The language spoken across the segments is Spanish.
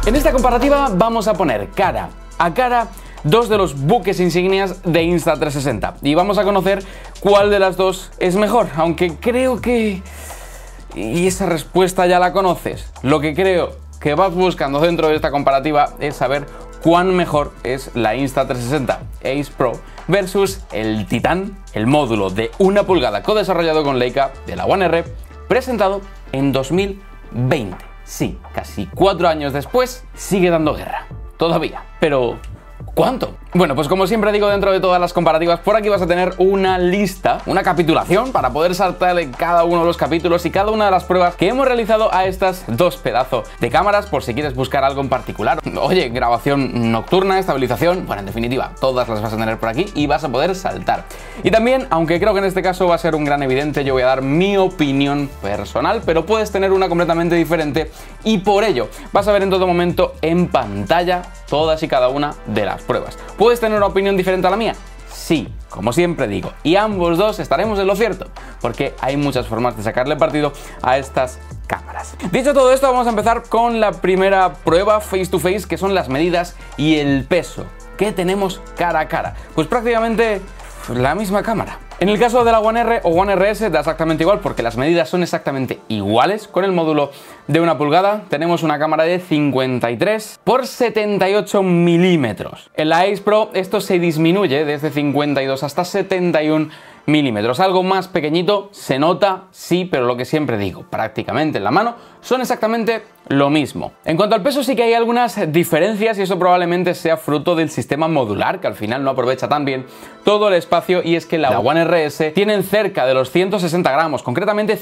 En esta comparativa vamos a poner cara a cara dos de los buques insignias de Insta360 y vamos a conocer cuál de las dos es mejor, aunque creo que... Y esa respuesta ya la conoces. Lo que creo que vas buscando dentro de esta comparativa es saber cuán mejor es la Insta360 Ace Pro versus el Titan, el módulo de 1 pulgada co-desarrollado con Leica de la One R, presentado en 2020. Sí, casi 4 años después, sigue dando guerra. Todavía. Pero... ¿cuánto? Bueno, pues como siempre digo, dentro de todas las comparativas, por aquí vas a tener una lista, una capitulación para poder saltar en cada uno de los capítulos y cada una de las pruebas que hemos realizado a estas dos pedazos de cámaras, por si quieres buscar algo en particular. Oye, grabación nocturna, estabilización, bueno, en definitiva, todas las vas a tener por aquí y vas a poder saltar. Y también, aunque creo que en este caso va a ser un gran evidente, yo voy a dar mi opinión personal, pero puedes tener una completamente diferente y por ello vas a ver en todo momento en pantalla todas y cada una de las pruebas. ¿Puedes tener una opinión diferente a la mía? Sí, como siempre digo, y ambos dos estaremos en lo cierto, porque hay muchas formas de sacarle partido a estas cámaras. Dicho todo esto, vamos a empezar con la primera prueba face to face, que son las medidas y el peso. ¿Qué tenemos cara a cara? Pues prácticamente la misma cámara. En el caso de la One R o One RS da exactamente igual porque las medidas son exactamente iguales. Con el módulo de 1 pulgada tenemos una cámara de 53 por 78 milímetros. En la Ace Pro esto se disminuye desde 52 hasta 71 milímetros. Algo más pequeñito, se nota, sí, pero lo que siempre digo, prácticamente en la mano son exactamente lo mismo. En cuanto al peso sí que hay algunas diferencias y eso probablemente sea fruto del sistema modular, que al final no aprovecha tan bien todo el espacio, y es que la One RS tienen cerca de los 160 gramos, concretamente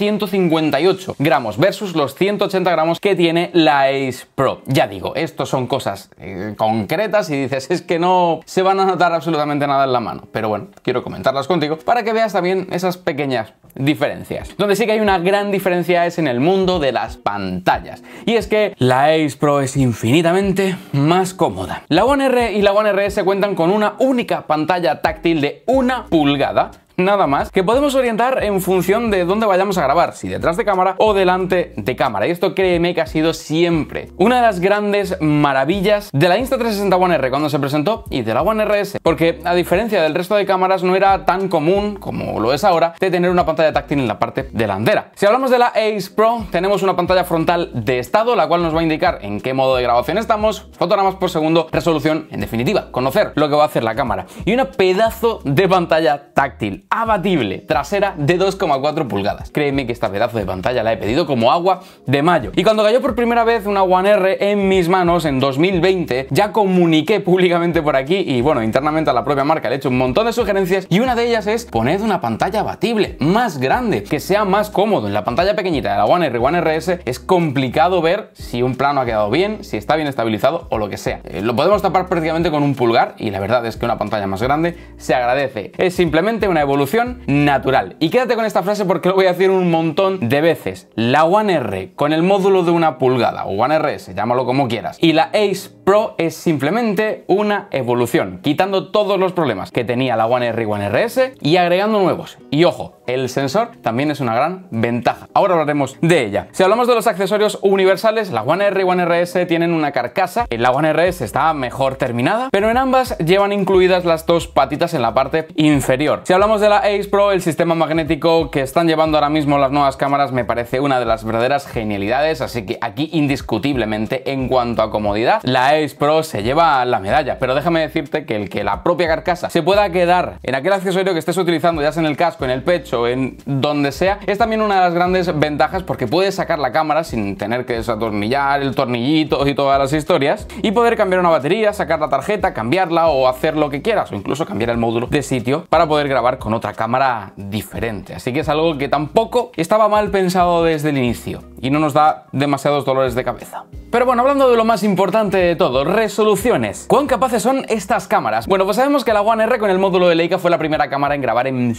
158 gramos versus los 180 gramos que tiene la Ace Pro. Ya digo, estos son cosas concretas y dices, es que no se van a notar absolutamente nada en la mano, pero bueno, quiero comentarlas contigo para que veas también esas pequeñas diferencias. Donde sí que hay una gran diferencia es en el mundo de las pantallas, y es que la Ace Pro es infinitamente más cómoda. La One R y la One RS cuentan con una única pantalla táctil de 1 pulgada, nada más, que podemos orientar en función de dónde vayamos a grabar, si detrás de cámara o delante de cámara. Y esto créeme que ha sido siempre una de las grandes maravillas de la Insta360 One R cuando se presentó y de la One RS, porque a diferencia del resto de cámaras no era tan común como lo es ahora de tener una pantalla táctil en la parte delantera. Si hablamos de la Ace Pro, tenemos una pantalla frontal de estado, la cual nos va a indicar en qué modo de grabación estamos, fotogramas por segundo, resolución, en definitiva, conocer lo que va a hacer la cámara, y una pedazo de pantalla táctil abatible trasera de 2,4 pulgadas. Créeme que esta pedazo de pantalla la he pedido como agua de mayo. Y cuando cayó por primera vez una One R en mis manos en 2020, ya comuniqué públicamente por aquí y bueno, internamente a la propia marca le he hecho un montón de sugerencias, y una de ellas es poned una pantalla abatible más grande, que sea más cómodo. En la pantalla pequeñita de la One R y One RS es complicado ver si un plano ha quedado bien, si está bien estabilizado o lo que sea. Lo podemos tapar prácticamente con un pulgar y la verdad es que una pantalla más grande se agradece. Es simplemente una evolución natural. Y quédate con esta frase porque lo voy a decir un montón de veces. La One R con el módulo de 1 pulgada o One RS, llámalo como quieras, y la Ace Pro es simplemente una evolución, quitando todos los problemas que tenía la One R y One RS y agregando nuevos. Y ojo, el sensor también es una gran ventaja. Ahora hablaremos de ella. Si hablamos de los accesorios universales, la One R y One RS tienen una carcasa. La One RS está mejor terminada, pero en ambas llevan incluidas las dos patitas en la parte inferior. Si hablamos de la Ace Pro, el sistema magnético que están llevando ahora mismo las nuevas cámaras me parece una de las verdaderas genialidades, así que aquí indiscutiblemente en cuanto a comodidad, la Ace Pro se lleva la medalla. Pero déjame decirte que el que la propia carcasa se pueda quedar en aquel accesorio que estés utilizando, ya sea en el casco, en el pecho, en donde sea, es también una de las grandes ventajas, porque puedes sacar la cámara sin tener que desatornillar el tornillito y todas las historias, y poder cambiar una batería, sacar la tarjeta, cambiarla o hacer lo que quieras, o incluso cambiar el módulo de sitio para poder grabar con otra cámara diferente. Así que es algo que tampoco estaba mal pensado desde el inicio y no nos da demasiados dolores de cabeza. Pero bueno, hablando de lo más importante de todo, resoluciones. ¿Cuán capaces son estas cámaras? Bueno, pues sabemos que la One R con el módulo de Leica fue la primera cámara en grabar en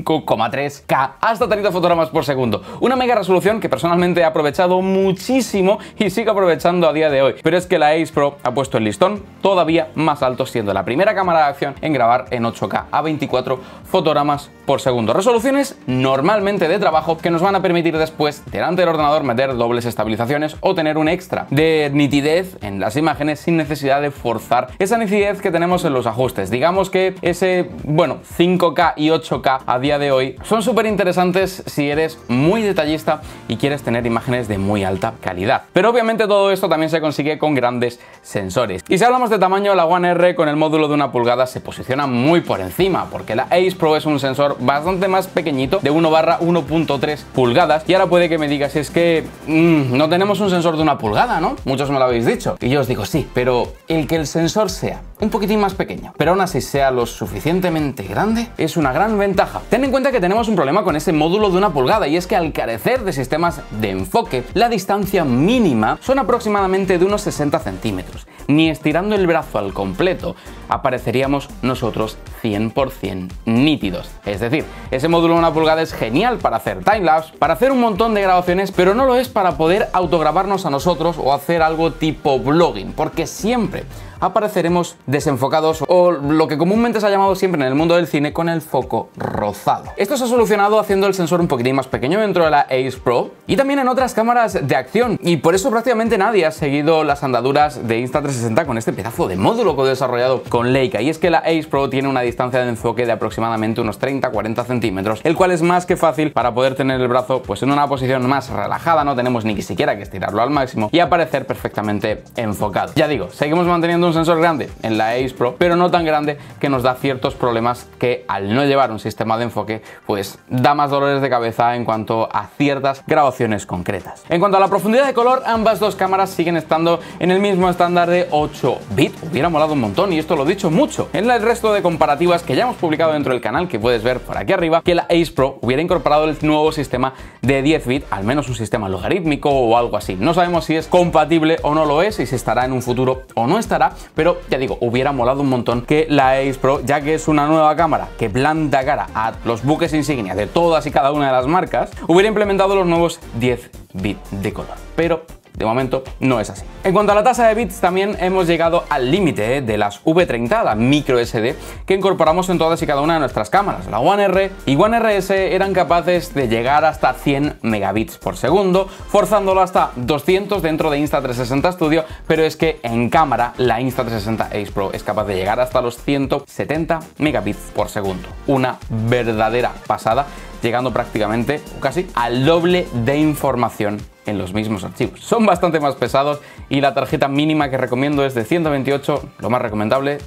5,3K hasta 30 fotogramas por segundo. Una mega resolución que personalmente he aprovechado muchísimo y sigo aprovechando a día de hoy. Pero es que la Ace Pro ha puesto el listón todavía más alto, siendo la primera cámara de acción en grabar en 8K a 24 fotogramas por segundo. Resoluciones normalmente de trabajo que nos van a permitir después, delante del ordenador, meter dobles estabilizaciones o tener un extra de nitidez en las imágenes sin necesidad de forzar esa nitidez que tenemos en los ajustes. Digamos que ese, bueno, 5K y 8K a día de hoy son súper interesantes si eres muy detallista y quieres tener imágenes de muy alta calidad. Pero obviamente todo esto también se consigue con grandes sensores. Y si hablamos de tamaño, la One R con el módulo de 1 pulgada se posiciona muy por encima, porque la Ace Pro es un sensor bastante más pequeñito, de 1/1.3 pulgadas. Y ahora puede que me digas, es que no tenemos un sensor de 1 pulgada, ¿no? Muchos me lo habéis dicho. Y yo os digo, sí, pero el que el sensor sea un poquitín más pequeño, pero aún así sea lo suficientemente grande, es una gran ventaja. Ten en cuenta que tenemos un problema con ese módulo de 1 pulgada, y es que al carecer de sistemas de enfoque, la distancia mínima son aproximadamente de unos 60 centímetros. Ni estirando el brazo al completo apareceríamos nosotros 100% nítidos. Es decir, ese módulo de 1 pulgada es genial para hacer timelapse, para hacer un montón de grabaciones, pero no lo es para poder autograbarnos a nosotros o hacer algo tipo vlogging, porque siempre apareceremos desenfocados, o lo que comúnmente se ha llamado siempre en el mundo del cine, con el foco rozado. Esto se ha solucionado haciendo el sensor un poquitín más pequeño dentro de la Ace Pro y también en otras cámaras de acción, y por eso prácticamente nadie ha seguido las andaduras de Insta360 con este pedazo de módulo que he desarrollado con Leica. Y es que la Ace Pro tiene una distancia de enfoque de aproximadamente unos 30-40 centímetros, el cual es más que fácil para poder tener el brazo pues en una posición más relajada, no tenemos ni siquiera que estirarlo al máximo y aparecer perfectamente enfocado. Ya digo, seguimos manteniendo un sensor grande en la Ace Pro, pero no tan grande que nos da ciertos problemas que, al no llevar un sistema de enfoque, pues da más dolores de cabeza en cuanto a ciertas grabaciones concretas. En cuanto a la profundidad de color, ambas dos cámaras siguen estando en el mismo estándar de 8 bits. Hubiera molado un montón, y esto lo he dicho mucho en el resto de comparativas que ya hemos publicado dentro del canal, que puedes ver por aquí arriba, que la Ace Pro hubiera incorporado el nuevo sistema de 10 bits, al menos un sistema logarítmico o algo así. No sabemos si es compatible o no lo es, y si estará en un futuro o no estará, pero ya digo, hubiera molado un montón que la Ace Pro, ya que es una nueva cámara que planta cara a los buques insignia de todas y cada una de las marcas, hubiera implementado los nuevos 10 bits de color. Pero de momento no es así. En cuanto a la tasa de bits, también hemos llegado al límite de las V30, la micro SD, que incorporamos en todas y cada una de nuestras cámaras. La One R y One RS eran capaces de llegar hasta 100 megabits por segundo, forzándolo hasta 200 dentro de Insta360 Studio, pero es que en cámara la Insta360 Ace Pro es capaz de llegar hasta los 170 megabits por segundo. Una verdadera pasada, llegando prácticamente o casi al doble de información en los mismos archivos. Son bastante más pesados y la tarjeta mínima que recomiendo es de 128, lo más recomendable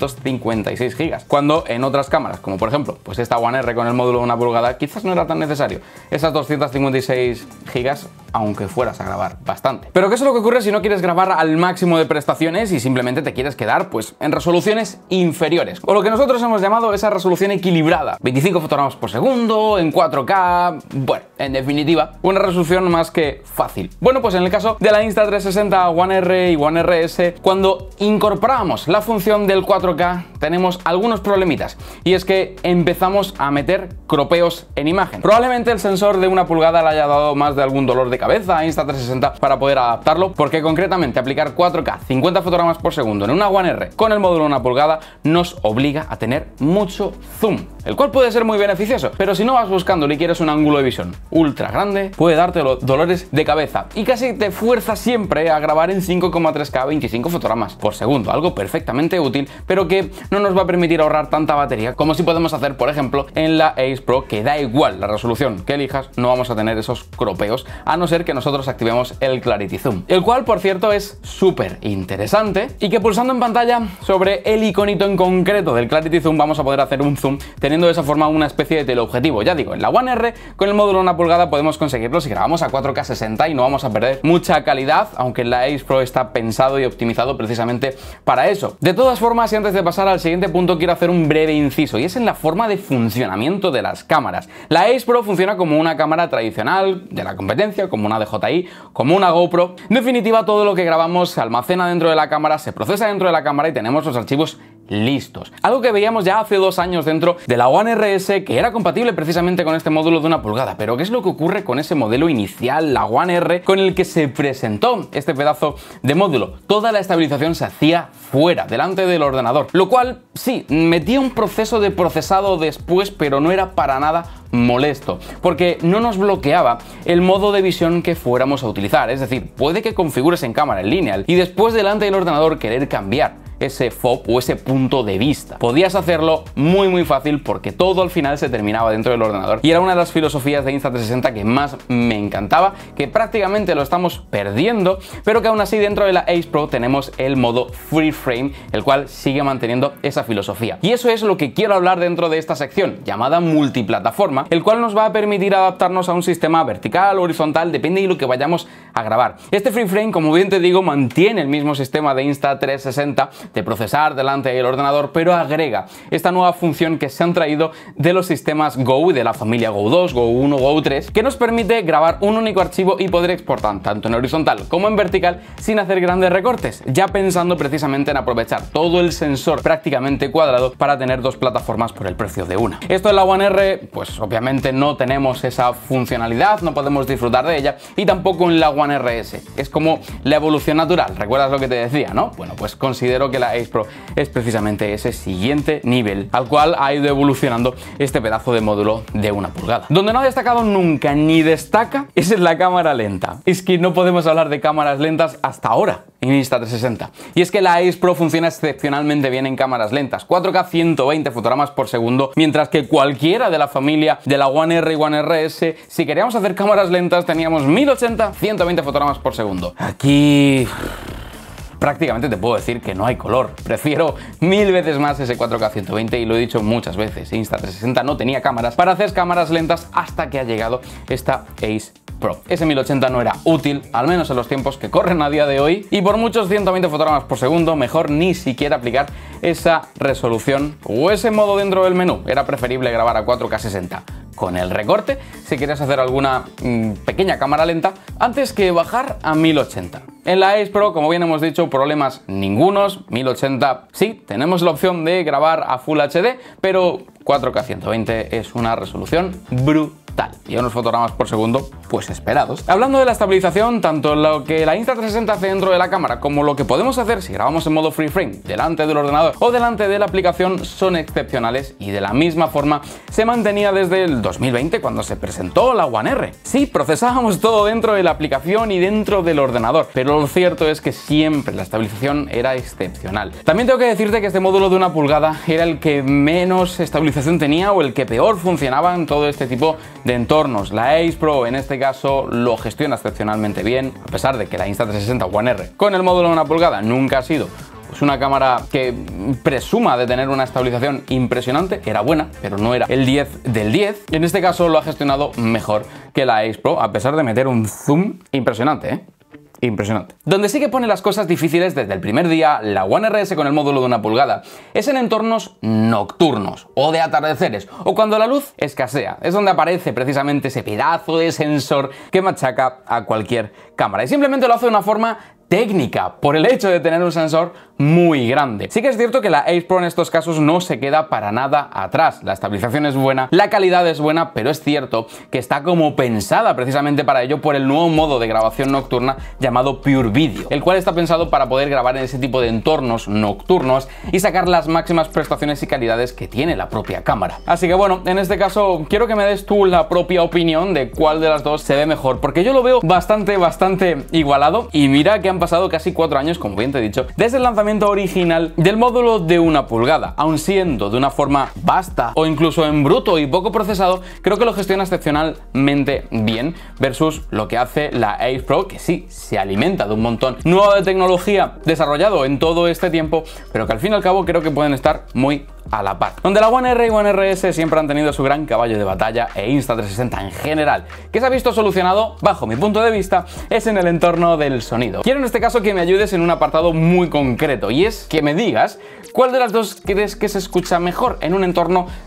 256 GB, cuando en otras cámaras, como por ejemplo pues esta One R con el módulo de 1 pulgada, quizás no era tan necesario esas 256 GB, aunque fueras a grabar bastante. Pero ¿qué es lo que ocurre si no quieres grabar al máximo de prestaciones y simplemente te quieres quedar pues en resoluciones inferiores, o lo que nosotros hemos llamado esa resolución equilibrada, 25 fotogramas por segundo en 4K? Bueno, en definitiva, una resolución más que fácil. Bueno, pues en el caso de la Insta360 One R y One RS, cuando incorporamos la función del 4K, tenemos algunos problemitas, y es que empezamos a meter cropeos en imagen. Probablemente el sensor de 1 pulgada le haya dado más de algún dolor de cabeza a Insta360 para poder adaptarlo, porque concretamente aplicar 4K 50 fotogramas por segundo en una One R con el módulo de 1 pulgada nos obliga a tener mucho zoom, el cual puede ser muy beneficioso, pero si no vas buscando y quieres un ángulo de visión ultra grande, puede darte dolores de cabeza, y casi te fuerza siempre a grabar en 5,3K 25 fotogramas por segundo, algo perfectamente útil, pero que no nos va a permitir ahorrar tanta batería como si podemos hacer, por ejemplo, en la Ace Pro, que da igual la resolución que elijas, no vamos a tener esos cropeos, a no ser que nosotros activemos el Clarity Zoom, el cual, por cierto, es súper interesante, y que pulsando en pantalla sobre el iconito en concreto del Clarity Zoom vamos a poder hacer un zoom, teniendo de esa forma una especie de teleobjetivo. Ya digo, en la One R con el módulo 1 pulgada podemos conseguirlo si grabamos a 4K 60 y no vamos a perder mucha calidad, aunque la Ace Pro está pensado y optimizado precisamente para eso. De todas formas, y antes de pasar al siguiente punto, quiero hacer un breve inciso, y es en la forma de funcionamiento de las cámaras. La Ace Pro funciona como una cámara tradicional de la competencia, como una DJI, como una GoPro. En definitiva, todo lo que grabamos se almacena dentro de la cámara, se procesa dentro de la cámara y tenemos los archivos listos. Algo que veíamos ya hace 2 años dentro de la One RS, que era compatible precisamente con este módulo de 1 pulgada. Pero ¿qué es lo que ocurre con ese modelo inicial, la One R, con el que se presentó este pedazo de módulo? Toda la estabilización se hacía fuera, delante del ordenador, lo cual sí, metía un proceso de procesado después, pero no era para nada molesto, porque no nos bloqueaba el modo de visión que fuéramos a utilizar. Es decir, puede que configures en cámara en lineal y después delante del ordenador querer cambiar ese FOV o ese punto de vista. Podías hacerlo muy fácil porque todo al final se terminaba dentro del ordenador y era una de las filosofías de Insta360 que más me encantaba, que prácticamente lo estamos perdiendo, pero que aún así dentro de la Ace Pro tenemos el modo Free Frame, el cual sigue manteniendo esa filosofía. Y eso es lo que quiero hablar dentro de esta sección, llamada multiplataforma, el cual nos va a permitir adaptarnos a un sistema vertical o horizontal, depende de lo que vayamos a grabar. Este Free Frame, como bien te digo, mantiene el mismo sistema de Insta360 de procesar delante del ordenador, pero agrega esta nueva función que se han traído de los sistemas Go, de la familia Go 2, Go 1, Go 3, que nos permite grabar un único archivo y poder exportar tanto en horizontal como en vertical sin hacer grandes recortes, ya pensando precisamente en aprovechar todo el sensor prácticamente cuadrado para tener 2 plataformas por el precio de una. Esto en la One R, pues obviamente no tenemos esa funcionalidad, no podemos disfrutar de ella, y tampoco en la One RS. Es como la evolución natural. ¿Recuerdas lo que te decía, no? Bueno, pues considero que la Ace Pro es precisamente ese siguiente nivel al cual ha ido evolucionando este pedazo de módulo de 1 pulgada. Donde no ha destacado nunca ni destaca es en la cámara lenta. Es que no podemos hablar de cámaras lentas hasta ahora en Insta360. Y es que la Ace Pro funciona excepcionalmente bien en cámaras lentas, 4K 120 fotogramas por segundo, mientras que cualquiera de la familia de la One R y One RS, si queríamos hacer cámaras lentas, teníamos 1080 120 fotogramas por segundo. Aquí prácticamente te puedo decir que no hay color. Prefiero 1000 veces más ese 4K 120 y lo he dicho muchas veces. Insta360 no tenía cámaras para hacer cámaras lentas hasta que ha llegado esta Ace Pro. Ese 1080 no era útil, al menos en los tiempos que corren a día de hoy, y por muchos 120 fotogramas por segundo, mejor ni siquiera aplicar esa resolución o ese modo dentro del menú. Era preferible grabar a 4K 60 con el recorte si quieres hacer alguna pequeña cámara lenta antes que bajar a 1080. En la Ace Pro, como bien hemos dicho, problemas ningunos. 1080 sí, tenemos la opción de grabar a Full HD, pero 4K 120 es una resolución brutal y unos fotogramas por segundo pues esperados. Hablando de la estabilización, tanto lo que la Insta360 hace dentro de la cámara como lo que podemos hacer si grabamos en modo Free Frame delante del ordenador o delante de la aplicación son excepcionales, y de la misma forma se mantenía desde el 2020 cuando se presentó la One R. Sí, procesábamos todo dentro de la aplicación y dentro del ordenador, pero lo cierto es que siempre la estabilización era excepcional. También tengo que decirte que este módulo de 1 pulgada era el que menos estabilización tenía o el que peor funcionaba en todo este tipo de entornos. La Ace Pro en este caso lo gestiona excepcionalmente bien, a pesar de que la Insta360 One R con el módulo de 1 pulgada nunca ha sido pues una cámara que presuma de tener una estabilización impresionante. Era buena, pero no era el 10 del 10. En este caso lo ha gestionado mejor que la Ace Pro, a pesar de meter un zoom impresionante, ¿eh? Impresionante. Donde sí que pone las cosas difíciles desde el primer día la One RS con el módulo de 1 pulgada es en entornos nocturnos o de atardeceres o cuando la luz escasea. Es donde aparece precisamente ese pedazo de sensor que machaca a cualquier cámara, y simplemente lo hace de una forma técnica por el hecho de tener un sensor muy grande. Sí que es cierto que la Ace Pro en estos casos no se queda para nada atrás. La estabilización es buena, la calidad es buena, pero es cierto que está como pensada precisamente para ello por el nuevo modo de grabación nocturna llamado Pure Video, el cual está pensado para poder grabar en ese tipo de entornos nocturnos y sacar las máximas prestaciones y calidades que tiene la propia cámara. Así que bueno, en este caso quiero que me des tú la propia opinión de cuál de las dos se ve mejor, porque yo lo veo bastante igualado, y mira que han pasado casi 4 años, como bien te he dicho, desde el lanzamiento original del módulo de 1 pulgada. Aun siendo de una forma vasta o incluso en bruto y poco procesado, creo que lo gestiona excepcionalmente bien versus lo que hace la Ace Pro, que sí, se alimenta de un montón nuevo de tecnología desarrollado en todo este tiempo, pero que al fin y al cabo creo que pueden estar muy a la par. Donde la One R y One RS siempre han tenido su gran caballo de batalla, e Insta360 en general, que se ha visto solucionado, bajo mi punto de vista, es en el entorno del sonido. Quiero en este caso que me ayudes en un apartado muy concreto, y es que me digas cuál de las dos crees que se escucha mejor en un entorno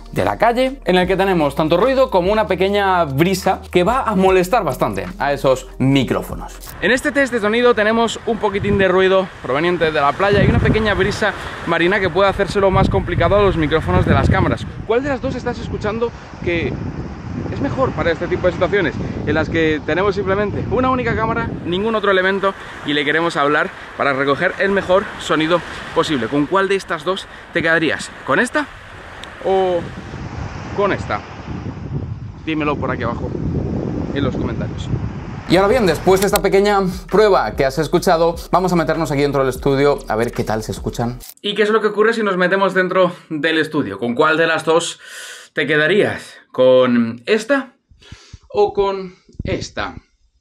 de la calle, en el que tenemos tanto ruido como una pequeña brisa que va a molestar bastante a esos micrófonos. En este test de sonido tenemos un poquitín de ruido proveniente de la playa y una pequeña brisa marina que puede hacérselo más complicado a los micrófonos de las cámaras. ¿Cuál de las dos estás escuchando que es mejor para este tipo de situaciones en las que tenemos simplemente una única cámara, ningún otro elemento y le queremos hablar para recoger el mejor sonido posible? ¿Con cuál de estas dos te quedarías? ¿Con esta o con esta? Dímelo por aquí abajo en los comentarios. Y ahora bien, después de esta pequeña prueba que has escuchado, vamos a meternos aquí dentro del estudio a ver qué tal se escuchan. ¿Y qué es lo que ocurre si nos metemos dentro del estudio? ¿Con cuál de las dos te quedarías? ¿Con esta o con esta?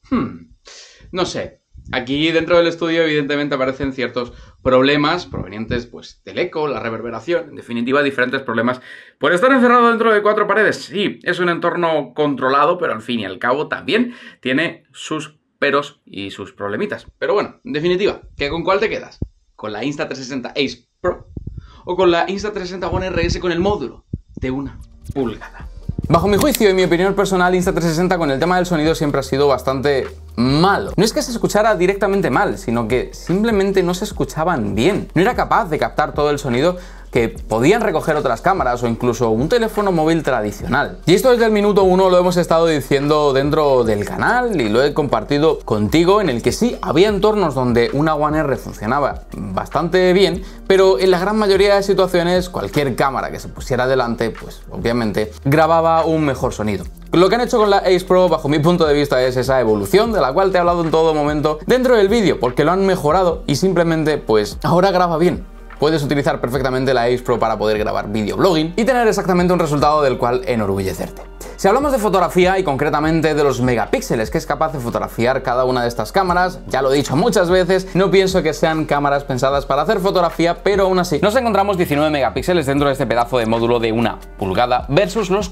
No sé. Aquí dentro del estudio evidentemente aparecen ciertos problemas provenientes pues del eco, la reverberación, en definitiva diferentes problemas por estar encerrado dentro de 4 paredes. Sí, es un entorno controlado, pero al fin y al cabo también tiene sus peros y sus problemitas. Pero bueno, en definitiva, ¿que con cuál te quedas? ¿Con la Insta360 Ace Pro o con la Insta360 One RS con el módulo de 1 pulgada? Bajo mi juicio y mi opinión personal, Insta360 con el tema del sonido siempre ha sido bastante malo. No es que se escuchara directamente mal, sino que simplemente no se escuchaban bien. No era capaz de captar todo el sonido que podían recoger otras cámaras o incluso un teléfono móvil tradicional. Y esto desde el minuto 1 lo hemos estado diciendo dentro del canal y lo he compartido contigo, en el que sí, había entornos donde una One R funcionaba bastante bien, pero en la gran mayoría de situaciones cualquier cámara que se pusiera delante, pues obviamente grababa un mejor sonido. Lo que han hecho con la Ace Pro, bajo mi punto de vista, es esa evolución de la cual te he hablado en todo momento dentro del vídeo, porque lo han mejorado y simplemente pues ahora graba bien. Puedes utilizar perfectamente la Ace Pro para poder grabar videoblogging y tener exactamente un resultado del cual enorgullecerte. Si hablamos de fotografía y concretamente de los megapíxeles que es capaz de fotografiar cada una de estas cámaras, ya lo he dicho muchas veces, no pienso que sean cámaras pensadas para hacer fotografía, pero aún así nos encontramos 19 megapíxeles dentro de este pedazo de módulo de 1 pulgada versus los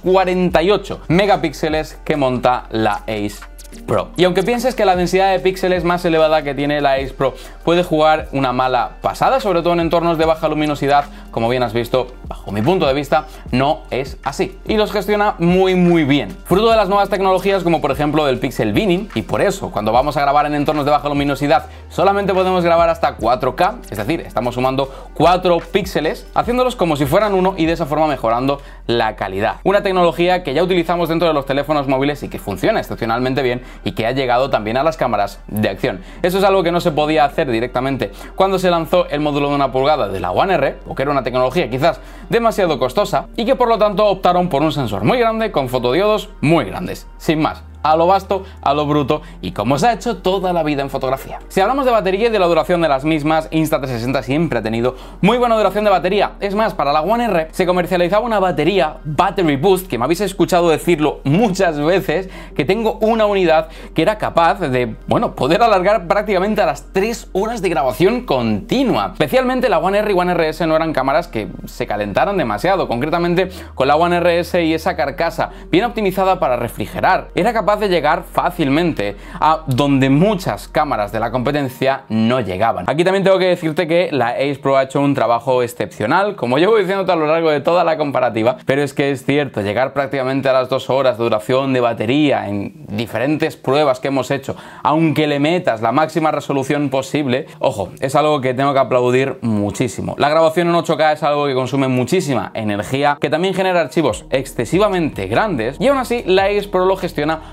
48 megapíxeles que monta la Ace Pro. Y aunque pienses que la densidad de píxeles más elevada que tiene la Ace Pro puede jugar una mala pasada, sobre todo en entornos de baja luminosidad, como bien has visto, bajo mi punto de vista, no es así. Y los gestiona muy bien. Fruto de las nuevas tecnologías como por ejemplo del pixel binning, y por eso cuando vamos a grabar en entornos de baja luminosidad solamente podemos grabar hasta 4K, es decir, estamos sumando 4 píxeles, haciéndolos como si fueran uno y de esa forma mejorando la calidad. Una tecnología que ya utilizamos dentro de los teléfonos móviles y que funciona excepcionalmente bien y que ha llegado también a las cámaras de acción. Eso es algo que no se podía hacer directamente cuando se lanzó el módulo de 1 pulgada de la One R, porque era una tecnología quizás demasiado costosa y que por lo tanto optaron por un sensor muy grande con fotodiodos muy grandes, sin más. A lo vasto, a lo bruto y como se ha hecho toda la vida en fotografía. Si hablamos de batería y de la duración de las mismas, Insta360 siempre ha tenido muy buena duración de batería. Es más, para la One R se comercializaba una batería Battery Boost, que me habéis escuchado decirlo muchas veces, que tengo una unidad que era capaz de, bueno, poder alargar prácticamente a las 3 horas de grabación continua. Especialmente la One R y One RS no eran cámaras que se calentaran demasiado. Concretamente con la One RS y esa carcasa bien optimizada para refrigerar, era capaz de llegar fácilmente a donde muchas cámaras de la competencia no llegaban. Aquí también tengo que decirte que la Ace Pro ha hecho un trabajo excepcional, como llevo diciéndote a lo largo de toda la comparativa, pero es que es cierto, llegar prácticamente a las 2 horas de duración de batería en diferentes pruebas que hemos hecho, aunque le metas la máxima resolución posible, ojo, es algo que tengo que aplaudir muchísimo. La grabación en 8K es algo que consume muchísima energía, que también genera archivos excesivamente grandes y aún así la Ace Pro lo gestiona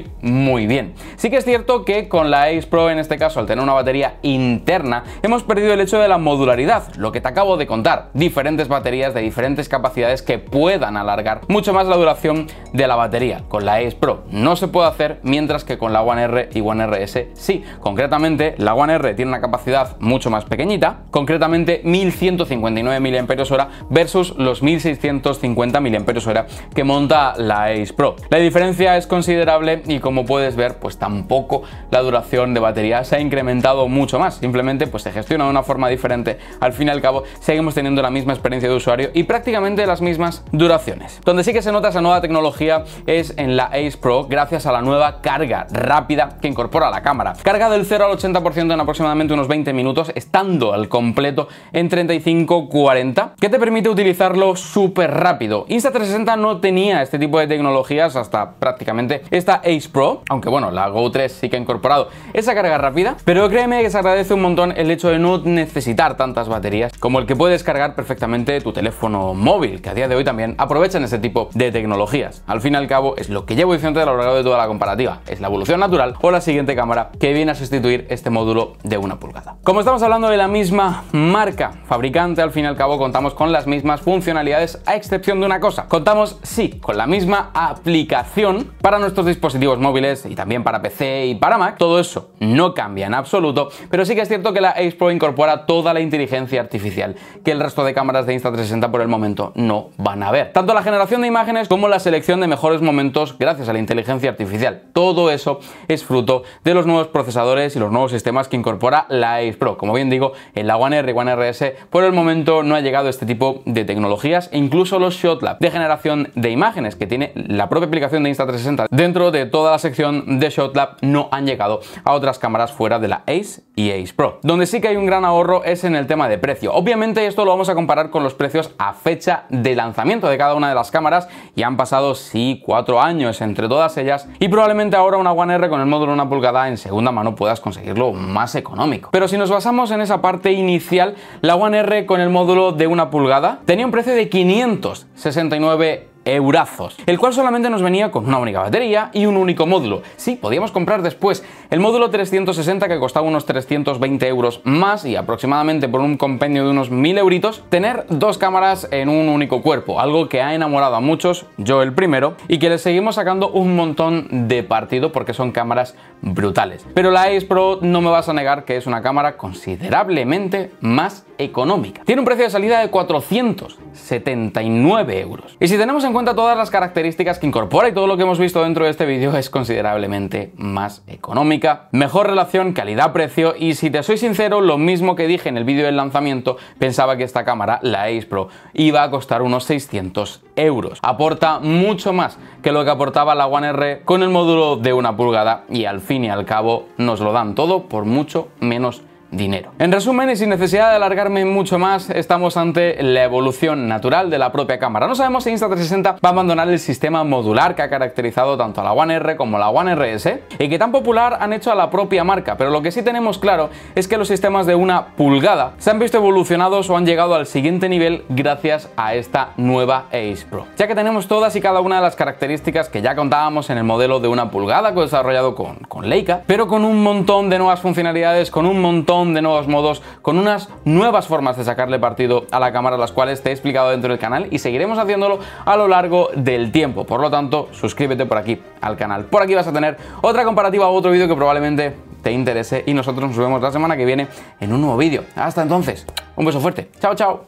muy bien. Sí que es cierto que con la Ace Pro, en este caso al tener una batería interna, hemos perdido el hecho de la modularidad, lo que te acabo de contar, diferentes baterías de diferentes capacidades que puedan alargar mucho más la duración de la batería. Con la Ace Pro no se puede hacer, mientras que con la One R y One RS sí. Concretamente la One R tiene una capacidad mucho más pequeñita, concretamente 1159 mAh versus los 1650 mAh que monta la Ace Pro. La diferencia es considerable considerable y como puedes ver, pues tampoco la duración de batería se ha incrementado mucho más, simplemente pues se gestiona de una forma diferente. Al fin y al cabo seguimos teniendo la misma experiencia de usuario y prácticamente las mismas duraciones. Donde sí que se nota esa nueva tecnología es en la Ace Pro, gracias a la nueva carga rápida que incorpora la cámara. Carga del 0 al 80% en aproximadamente unos 20 minutos, estando al completo en 35-40, que te permite utilizarlo súper rápido. Insta360 no tenía este tipo de tecnologías hasta prácticamente esta Ace Pro, aunque bueno, la Go 3 sí que ha incorporado esa carga rápida, pero créeme que se agradece un montón el hecho de no necesitar tantas baterías como el que puedes cargar perfectamente tu teléfono móvil, que a día de hoy también aprovechan ese tipo de tecnologías. Al fin y al cabo es lo que llevo diciendo a lo largo de toda la comparativa, es la evolución natural o la siguiente cámara que viene a sustituir este módulo de 1 pulgada. Como estamos hablando de la misma marca fabricante, al fin y al cabo contamos con las mismas funcionalidades, a excepción de una cosa: contamos sí con la misma aplicación para nuestros dispositivos móviles y también para PC y para Mac. Todo eso no cambia en absoluto, pero sí que es cierto que la Ace Pro incorpora toda la inteligencia artificial que el resto de cámaras de Insta360 por el momento no van a ver. Tanto la generación de imágenes como la selección de mejores momentos gracias a la inteligencia artificial. Todo eso es fruto de los nuevos procesadores y los nuevos sistemas que incorpora la Ace Pro. Como bien digo, en la One R y One RS por el momento no ha llegado este tipo de tecnologías, e incluso los ShotLab de generación de imágenes que tiene la propia aplicación de Insta360 dentro de toda la sección de ShotLab no han llegado a otras cámaras fuera de la Ace y Ace Pro. Donde sí que hay un gran ahorro es en el tema de precio. Obviamente esto lo vamos a comparar con los precios a fecha de lanzamiento de cada una de las cámaras, y han pasado sí 4 años entre todas ellas, y probablemente ahora una One R con el módulo 1 pulgada en segunda mano puedas conseguirlo más económico. Pero si nos basamos en esa parte inicial, la One R con el módulo de 1 pulgada tenía un precio de 569 eurazos, el cual solamente nos venía con una única batería y un único módulo. Sí, podíamos comprar después el módulo 360, que costaba unos 320 euros más, y aproximadamente por un compendio de unos 1000 euritos, tener dos cámaras en un único cuerpo, algo que ha enamorado a muchos, yo el primero, y que les seguimos sacando un montón de partido porque son cámaras brutales. Pero la Ace Pro no me vas a negar que es una cámara considerablemente más económica. Tiene un precio de salida de 479 euros. Y si tenemos en cuenta todas las características que incorpora y todo lo que hemos visto dentro de este vídeo, es considerablemente más económica, mejor relación calidad-precio, y si te soy sincero, lo mismo que dije en el vídeo del lanzamiento, pensaba que esta cámara, la Ace Pro, iba a costar unos 600 euros. Aporta mucho más que lo que aportaba la One R con el módulo de 1 pulgada, y al fin y al cabo nos lo dan todo por mucho menos dinero. En resumen, y sin necesidad de alargarme mucho más, estamos ante la evolución natural de la propia cámara. No sabemos si Insta360 va a abandonar el sistema modular que ha caracterizado tanto a la One R como a la One RS y que tan popular han hecho a la propia marca, pero lo que sí tenemos claro es que los sistemas de 1 pulgada se han visto evolucionados o han llegado al siguiente nivel gracias a esta nueva Ace Pro, ya que tenemos todas y cada una de las características que ya contábamos en el modelo de 1 pulgada desarrollado con Leica, pero con un montón de nuevas funcionalidades, con un montón de nuevos modos, con unas nuevas formas de sacarle partido a la cámara, las cuales te he explicado dentro del canal y seguiremos haciéndolo a lo largo del tiempo. Por lo tanto, suscríbete por aquí al canal. Por aquí vas a tener otra comparativa o otro vídeo que probablemente te interese, y nosotros nos vemos la semana que viene en un nuevo vídeo. Hasta entonces, un beso fuerte. Chao, chao.